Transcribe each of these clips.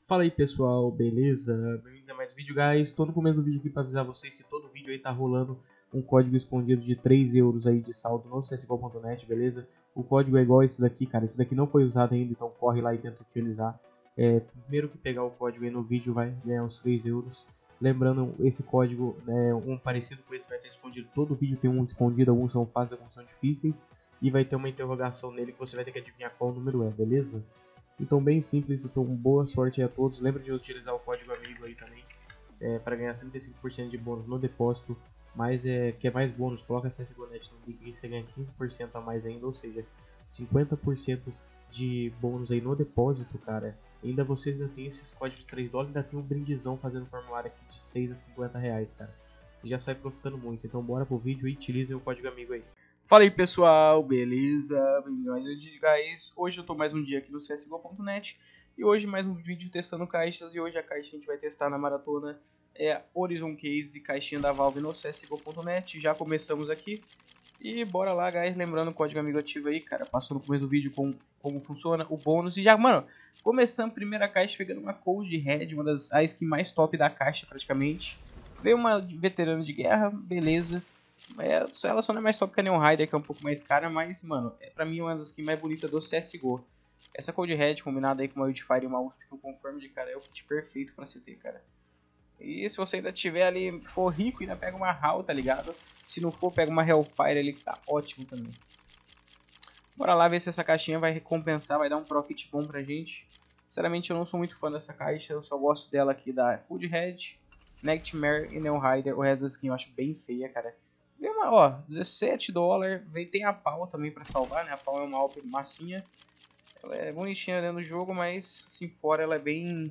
Fala aí pessoal, beleza? Bem-vindos a mais um vídeo, guys. Tô no começo do vídeo aqui para avisar vocês que todo vídeo aí tá rolando um código escondido de 3 euros aí de saldo no CSGO.net, beleza? O código é igual esse daqui, cara. Esse daqui não foi usado ainda, então corre lá e tenta utilizar. Primeiro que pegar o código aí no vídeo vai ganhar os 3 euros. Lembrando, esse código, um parecido com esse vai ter escondido. Todo vídeo tem um escondido, alguns são fáceis, alguns são difíceis. E vai ter uma interrogação nele que você vai ter que adivinhar qual número é, beleza? Então bem simples, então boa sorte aí a todos. Lembra de utilizar o código amigo aí também para ganhar 35% de bônus no depósito. Mas quer mais bônus, coloca CSGO.net no link e você ganha 15% a mais ainda, ou seja, 50% de bônus aí no depósito, cara. Ainda vocês ainda tem esses códigos de 3 dólares, ainda tem um brindizão fazendo formulário aqui de 6 a 50 reais, cara. E já sai profitando muito, então bora pro vídeo e utilizem o código amigo aí. Fala aí pessoal, beleza? Bem-vindo a mais um vídeo, guys. Hoje eu tô mais um dia aqui no CSGO.net e hoje mais um vídeo testando caixas. E hoje a caixa que a gente vai testar na maratona é a Horizon Case, caixinha da Valve no CSGO.net. Já começamos aqui e bora lá, guys. Lembrando o código amigo ativo aí, cara. Passou no começo do vídeo como funciona o bônus. E já, mano, começando a primeira caixa pegando uma Cold Red, uma das skin mais top da caixa praticamente. Veio uma veterano de guerra, beleza. Ela só não é mais top que a Neon Rider, que é um pouco mais cara, mas, mano, pra mim é uma das skins mais bonitas do CSGO. Essa Cold Red combinada aí com uma Wildfire e uma USP que eu confirmo de cara, é o kit perfeito pra se ter, cara. E se você ainda tiver ali, for rico, ainda pega uma HAL, tá ligado? Se não for, pega uma Hellfire ali, que tá ótimo também. Bora lá ver se essa caixinha vai recompensar, vai dar um profit bom pra gente. Sinceramente, eu não sou muito fã dessa caixa, eu só gosto dela aqui da Cold Red, Nightmare e Neon Rider. O resto da skin eu acho bem feia, cara. Vem uma, ó, 17 dólares. Tem a pau também pra salvar, né? A pau é uma Alp massinha. Ela é bonitinha dentro do jogo, mas assim fora ela é bem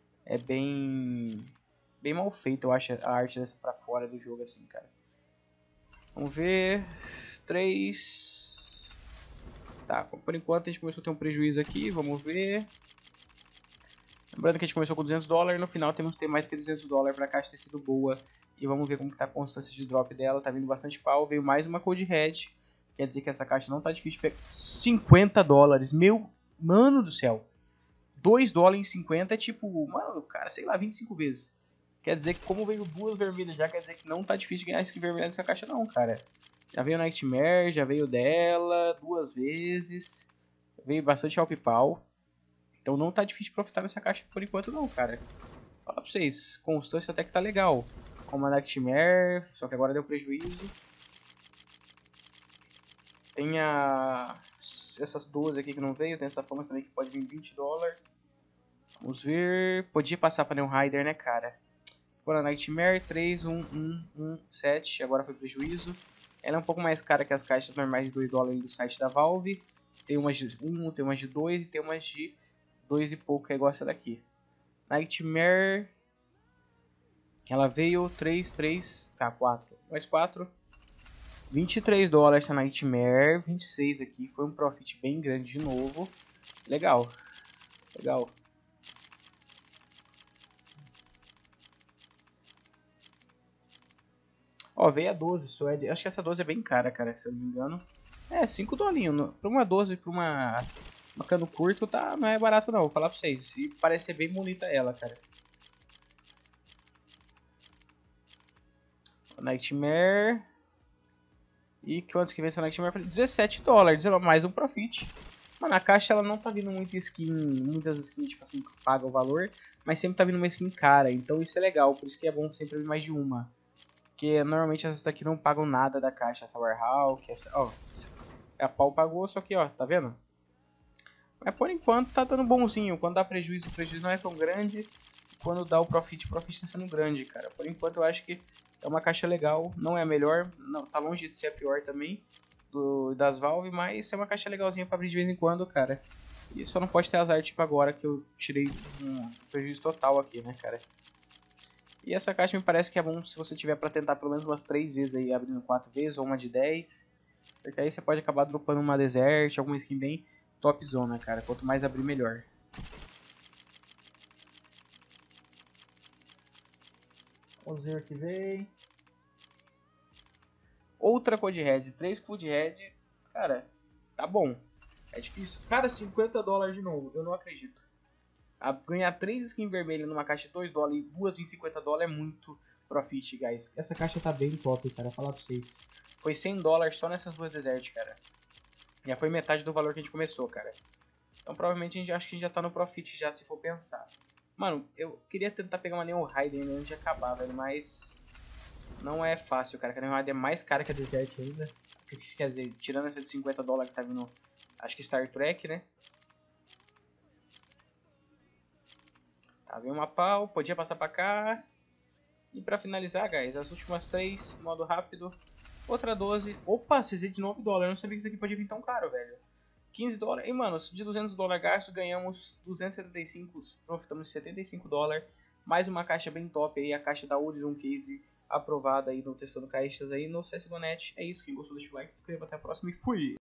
bem mal feita, eu acho, a arte dessa pra fora do jogo assim, cara. Vamos ver. 3. Tá, por enquanto a gente começou a ter um prejuízo aqui, vamos ver. Lembrando que a gente começou com 200 dólares, no final temos que ter mais que 200 dólares para a caixa ter sido boa. E vamos ver como que tá a constância de drop dela, tá vindo bastante pau, veio mais uma Cold Red. Quer dizer que essa caixa não tá difícil de pegar. 50 dólares, meu mano do céu. 2 dólares em 50 é tipo, mano, cara, sei lá, 25 vezes. Quer dizer que como veio duas vermelhas já, quer dizer que não tá difícil de ganhar skin vermelha nessa caixa não, cara. Já veio Nightmare, já veio dela, duas vezes. Veio bastante Alp Pau. Então não tá difícil de profitar nessa caixa por enquanto não, cara. Fala pra vocês, constância até que tá legal. Como a Nightmare, só que agora deu prejuízo. Tem essas duas aqui que não veio, tem essa fama também que pode vir 20 dólares. Vamos ver, podia passar pra Neon Rider, né, cara. Agora Nightmare, 3, 1, 1, 1, 7, agora foi prejuízo. Ela é um pouco mais cara que as caixas normais de 2 dólares do site da Valve. Tem umas de 1, tem umas de 2 e tem umas de 2 e pouco, que é igual essa daqui. Nightmare, ela veio 3, 3, tá, 4, mais 4. 23 dólares essa Nightmare, 26 aqui, foi um profit bem grande de novo. Legal, legal. Ó, veio a 12, Suede. Acho que essa 12 é bem cara, cara, se eu não me engano. É, 5 dolinhos. Pra uma 12, pra uma cano curto, tá, não é barato não, vou falar pra vocês. E parece ser bem bonita ela, cara. Nightmare. E quantos que vem essa Nightmare? 17 dólares, mais um profit. Mano, na caixa ela não tá vindo muita skin, muitas skins, tipo assim, que pagam o valor. Mas sempre tá vindo uma skin cara, então isso é legal. Por isso que é bom sempre vir mais de uma. Porque normalmente essas daqui não pagam nada da caixa. Essa Warhawk, essa... Ó, a pau pagou, só que ó, tá vendo? Mas por enquanto tá dando bonzinho. Quando dá prejuízo, o prejuízo não é tão grande. Quando dá o profit tá sendo grande, cara. Por enquanto eu acho que é uma caixa legal. Não é a melhor, não, tá longe de ser a pior também das Valve, mas é uma caixa legalzinha pra abrir de vez em quando, cara. E só não pode ter azar, tipo agora que eu tirei um prejuízo total aqui, né, cara. E essa caixa me parece que é bom se você tiver pra tentar pelo menos umas 3 vezes aí, abrindo 4 vezes, ou uma de 10. Porque aí você pode acabar dropando uma Desert, alguma skin bem topzona, cara. Quanto mais abrir, melhor. Vamos ver o que vem. Outra Cold Red, 3 Cold Red. Cara, tá bom. É difícil. Cara, 50 dólares de novo. Eu não acredito. Ganhar 3 skins vermelhas numa caixa de 2 dólares e 2 em 50 dólares é muito profit, guys. Essa caixa tá bem top, cara, vou falar pra vocês. Foi 100 dólares só nessas duas desert, cara. Já foi metade do valor que a gente começou, cara. Então provavelmente acho que a gente já tá no profit já, se for pensar. Mano, eu queria tentar pegar uma Neo Raiden antes de acabar, velho, mas não é fácil, cara. A Neo Raiden é mais cara que a Desert ainda. O que isso quer dizer? Tirando essa de 50 dólares que tá vindo, acho que Star Trek, né? Tá, vem uma pau, podia passar pra cá. E pra finalizar, guys, as últimas 3, modo rápido. Outra 12. Opa, CZ de 9 dólares. Eu não sabia que isso aqui podia vir tão caro, velho. 15 dólares. E, mano, de 200 dólares gasto, ganhamos 275. Profitamos de 75 dólares. Mais uma caixa bem top aí. A caixa da Horizon Case aprovada aí no Testando Caixas aí no CSGO.net. É isso. Quem gostou, deixa o like, se inscreva. Até a próxima e fui!